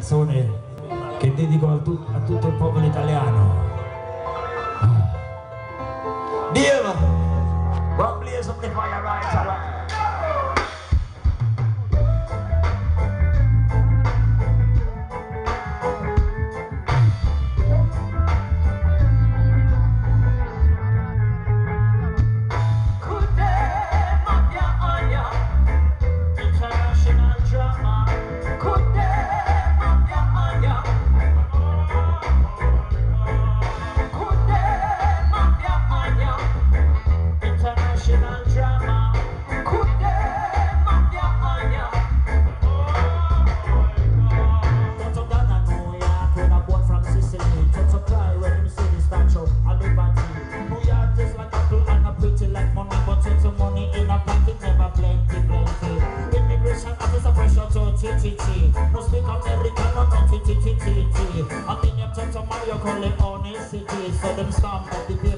canzone che dedico a tutto il popolo italiano. Dio, one blaze up the fire right around. No speak American, no t-t-t-t-t. I mean, you turn to Mario Corleone city, so them stamp up the